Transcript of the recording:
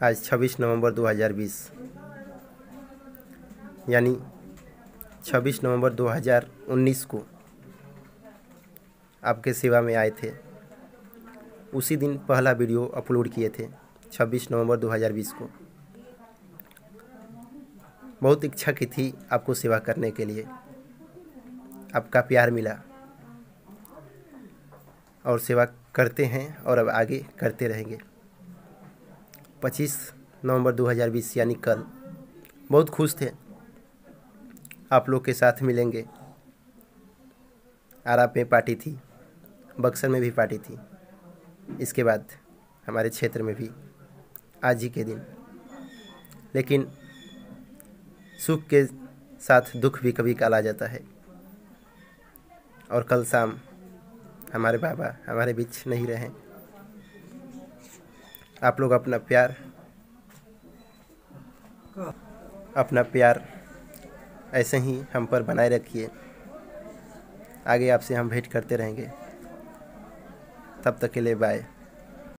आज 26 नवंबर 2020 यानी 26 नवंबर 2019 को आपके सेवा में आए थे। उसी दिन पहला वीडियो अपलोड किए थे 26 नवंबर 2020 को। बहुत इच्छा की थी आपको सेवा करने के लिए, आपका प्यार मिला और सेवा करते हैं और अब आगे करते रहेंगे। 25 नवंबर 2020 यानी कल बहुत खुश थे आप लोग के साथ मिलेंगे। आरा में पार्टी थी, बक्सर में भी पार्टी थी, इसके बाद हमारे क्षेत्र में भी आज ही के दिन। लेकिन सुख के साथ दुख भी कभी काल आ जाता है और कल शाम हमारे बाबा हमारे बीच नहीं रहे। आप लोग अपना प्यार ऐसे ही हम पर बनाए रखिए। आगे आपसे हम भेंट करते रहेंगे। तब तक के लिए बाय।